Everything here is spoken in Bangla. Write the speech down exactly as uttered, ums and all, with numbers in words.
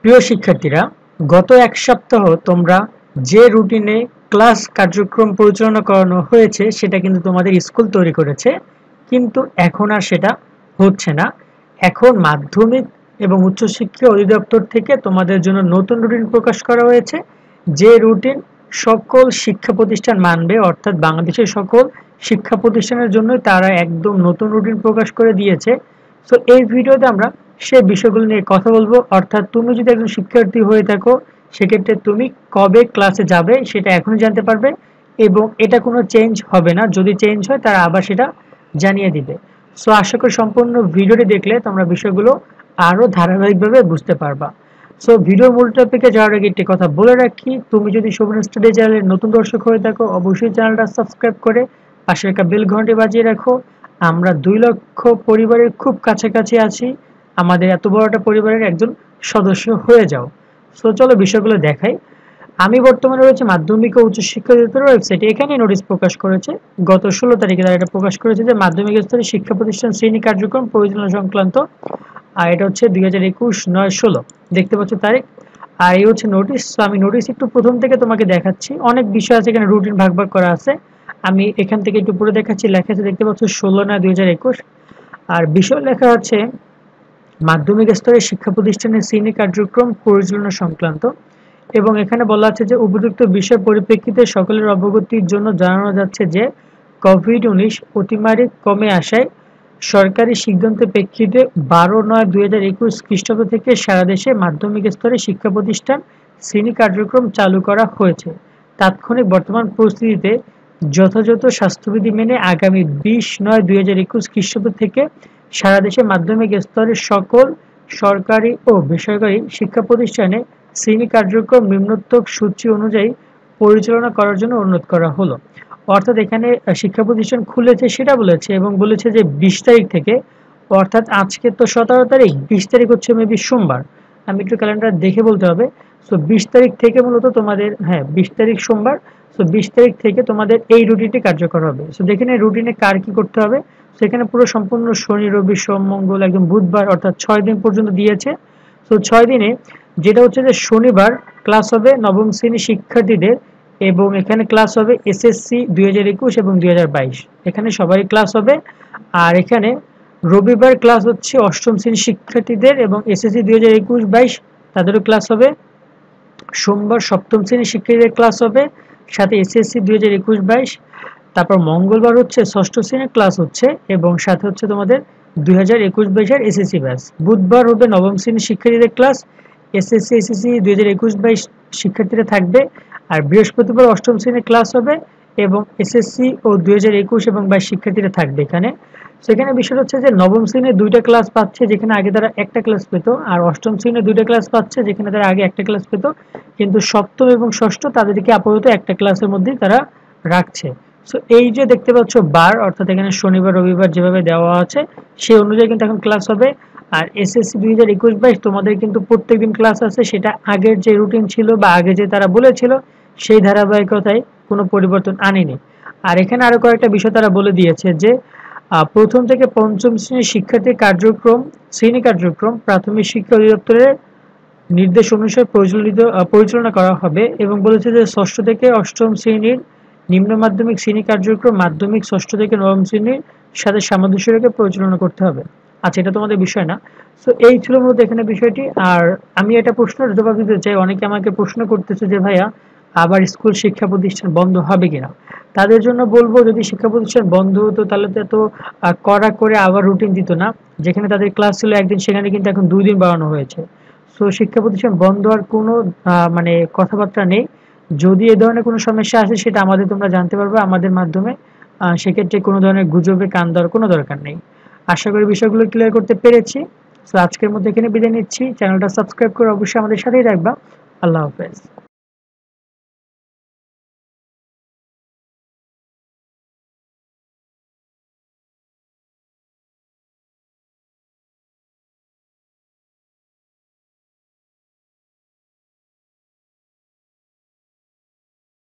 প্রিয় শিক্ষার্থীরা, গত এক সপ্তাহ তোমরা যে রুটিনে ক্লাস কার্যক্রম পরিচালনা করানো হয়েছে সেটা কিন্তু তোমাদের স্কুল তৈরি করেছে, কিন্তু এখন আর সেটা হচ্ছে না। এখন মাধ্যমিক এবং উচ্চশিক্ষা অধিদপ্তর থেকে তোমাদের জন্য নতুন রুটিন প্রকাশ করা হয়েছে, যে রুটিন সকল শিক্ষা প্রতিষ্ঠান মানবে, অর্থাৎ বাংলাদেশের সকল শিক্ষা প্রতিষ্ঠানের জন্য তারা একদম নতুন রুটিন প্রকাশ করে দিয়েছে। সো এই ভিডিওতে আমরা সে বিষয়গুলো নিয়ে কথা বলবো, অর্থাৎ তুমি যদি একজন শিক্ষার্থী হয়ে থাকো সেক্ষেত্রে তুমি কবে ক্লাসে যাবে সেটা এখনই জানতে পারবে, এবং এটা কোনো চেঞ্জ হবে না। যদি চেঞ্জ হয় তারা আবার সেটা জানিয়ে দিবে। সো আশা করি সম্পূর্ণ ভিডিওটি দেখলে তোমরা বিষয়গুলো আরও ধারাবাহিকভাবে বুঝতে পারবা। সো ভিডিওর মূল টপিকে যাওয়ার আগে একটি কথা বলে রাখি, তুমি যদি শোভন স্টাডি চ্যানেলের নতুন দর্শক হয়ে থাকো অবশ্যই চ্যানেলটা সাবস্ক্রাইব করে পাশে একটা বেল ঘন্টি বাজিয়ে রাখো। আমরা দুই লক্ষ পরিবারের খুব কাছাকাছি আছি, আমাদের এত বড় একটা পরিবারের একজন সদস্য হয়ে যাও। সো চলো বিষয়গুলো দেখাই। আমি বর্তমানে রয়েছে মাধ্যমিক ও উচ্চশিক্ষা অধিদপ্তরের ওয়েবসাইটে। এখানে নোটিশ প্রকাশ করেছে গত ষোলো তারিখে, তারা এটা প্রকাশ করেছে যে মাধ্যমিক স্তরে শিক্ষা প্রতিষ্ঠান শ্রেণী কার্যক্রম পরিচালনা সংক্রান্ত, আর এটা হচ্ছে দুই হাজার একুশ নয় ষোলো, দেখতে পাচ্ছ তারিখ। আর এই হচ্ছে নোটিশ। আমি নোটিশ একটু প্রথম থেকে তোমাকে দেখাচ্ছি, অনেক বিষয় আছে এখানে, রুটিন ভাগ ভাগ করা আছে। আমি এখান থেকে একটু পরে দেখাচ্ছি, লেখা আছে দেখতে পাচ্ছ ষোলো নয় দুই হাজার একুশ। আর বিষয় লেখা আছে মাধ্যমিক স্তরে শিক্ষা প্রতিষ্ঠানের শ্রেণী কার্যক্রম পরিচালনা সংক্রান্ত, এবং এখানে বলা আছে যে উপযুক্ত বিষয় পরিপ্রেক্ষিতে সকলের অবগতির জন্য জানানো যাচ্ছে যে কোভিড উনিশ অতিমারি কমে আসায় সরকারি সিদ্ধান্তের প্রেক্ষিতে বারো নয় দুই হাজার একুশ খ্রিস্টাব্দ থেকে সারা দেশে মাধ্যমিক স্তরে শিক্ষা প্রতিষ্ঠান শ্রেণী কার্যক্রম চালু করা হয়েছে। তাৎক্ষণিক বর্তমান পরিস্থিতিতে যথাযথ স্বাস্থ্যবিধি মেনে আগামী বিশ নয় দুই হাজার একুশ খ্রিস্টাব্দ থেকে সারা দেশে মাধ্যমিক স্তরের সকল সরকারি ও বেসরকারি শিক্ষা প্রতিষ্ঠানে শ্রেণী কার্যক্রম নিম্নোক্ত সূচি অনুযায়ী পরিচালনা করার জন্য অনুরোধ করা হলো। অর্থাৎ এখানে শিক্ষা প্রতিষ্ঠান খুলেছে সেটা বলেছে, এবং বলেছে যে বিশ তারিখ থেকে, অর্থাৎ আজকে তো সতেরো তারিখ, বিশ তারিখ হচ্ছে মেবি সোমবার, আমি একটু ক্যালেন্ডার দেখে বলতে হবে। সো বিশ তারিখ থেকে মূলত তোমাদের, হ্যাঁ বিশ তারিখ সোমবার, সো বিশ তারিখ থেকে তোমাদের এই রুটিনটি কার্যকর হবে। সো দেখে নিন রুটিনে কার কি করতে হবে। সেখানে পুরো সম্পূর্ণ শনি রবি সোম মঙ্গল একদম বুধবার, অর্থাৎ ছয় দিন পর্যন্ত দিয়েছে। সো ছয় দিনে যেটা হচ্ছে যে শনিবার ক্লাস হবে নবম শ্রেণীর শিক্ষার্থীদের, এবং এখানে ক্লাস হবে এসএসসি দুই হাজার একুশ এবং দুই হাজার বাইশ, এখানে সবারই ক্লাস হবে। আর এখানে রবিবার ক্লাস হচ্ছে অষ্টম শ্রেণীর শিক্ষার্থীদের এবং এসএসসি দুই হাজার একুশ বাইশ তাদেরও ক্লাস হবে। সোমবার সপ্তম শ্রেণীর শিক্ষার্থীদের ক্লাস হবে, সাথে এসএসসি দুই হাজার একুশ বাইশ। তারপর মঙ্গলবার হচ্ছে ষষ্ঠ শ্রেণীর ক্লাস হচ্ছে, এবং সাথে হচ্ছে তোমাদের দুই হাজার একুশ বাইশের এসএসসি ব্যাচ। বুধবার হবে নবম শ্রেণীর শিক্ষার্থীদের ক্লাস, এসএসসি এসএসসি দুই হাজার একুশ বাইশ শিক্ষার্থীরা থাকবে। আর বৃহস্পতিবার অষ্টম শ্রেণীর ক্লাস হবে, এবং এসএসসি ও দুই হাজার একুশ এবং বাইশ শিক্ষার্থীরা থাকবে এখানে। সেখানে বিষয় হচ্ছে যে নবম শ্রেণীর দুইটা ক্লাস পাচ্ছে, যেখানে আগে তারা একটা ক্লাস পেত, আর অষ্টম শ্রেণীর দুইটা ক্লাস পাচ্ছে, যেখানে তারা আগে একটা ক্লাস পেত, কিন্তু সপ্তম এবং ষষ্ঠ তাদেরকে আপাতত একটা ক্লাসের মধ্যেই তারা রাখছে। সো এই যে দেখতে পাচ্ছ বার, অর্থাৎ এখানে শনিবার রবিবার যেভাবে দেওয়া আছে সেই অনুযায়ী কিন্তু এখন ক্লাস হবে। আর এসএসসি দুই হাজার একুশ বাইশ তোমাদের কিন্তু প্রত্যেকদিন ক্লাস আছে, সেটা আগের যে রুটিন ছিল বা আগে যে তারা বলেছিল সেই ধারাবাহিকতায় কোনো পরিবর্তন আনেনি। আর এখানে আরো কয়েকটা বিষয় তারা বলে দিয়েছে যে প্রথম থেকে পঞ্চম শ্রেণীর শিক্ষার্থী কার্যক্রম শ্রেণী কার্যক্রম প্রাথমিক শিক্ষা অধিদপ্তরের নির্দেশ অনুসারে পরিচালিত পরিচালনা করা হবে, এবং বলেছে যে ষষ্ঠ থেকে অষ্টম শ্রেণীর নিম্ন মাধ্যমিক শ্রেণী কার্যক্রম মাধ্যমিক ষষ্ঠ থেকে নবম শ্রেণীর সাথে সামঞ্জস্য রেখে পরিচালনা করতে হবে। আচ্ছা, এটা তোমাদের বিষয় না। সো এই ছিল মূলত এখানে বিষয়টি। আর আমি এটা প্রশ্নের জবাব দিতে চাই, অনেকে আমাকে প্রশ্ন করতেছে যে ভাইয়া আবার স্কুল শিক্ষা প্রতিষ্ঠান বন্ধ হবে কিনা। তাদের জন্য বলবো, যদি শিক্ষা প্রতিষ্ঠান বন্ধ হতো তাহলে তো কড়া করে আবার রুটিন দিত না। যেখানে তাদের ক্লাস ছিল একদিন, সেখানে কিন্তু এখন দুই দিন বাড়ানো হয়েছে। সো শিক্ষা প্রতিষ্ঠান বন্ধ হওয়ার কোনো মানে কথাবার্তা নেই। যদি এ ধরনের কোনো সমস্যা আসে সেটা আমাদের তোমরা জানতে পারবে আমাদের মাধ্যমে, সেক্ষেত্রে কোনো ধরনের গুজবে কান দেওয়ার কোনো দরকার নেই। আশা করি বিষয়গুলো ক্লিয়ার করতে পেরেছি। সো আজকের মধ্যে এখানে বিদায় নিচ্ছি। চ্যানেলটা সাবস্ক্রাইব করে অবশ্যই আমাদের সাথেই রাখবা। আল্লাহ হাফেজ।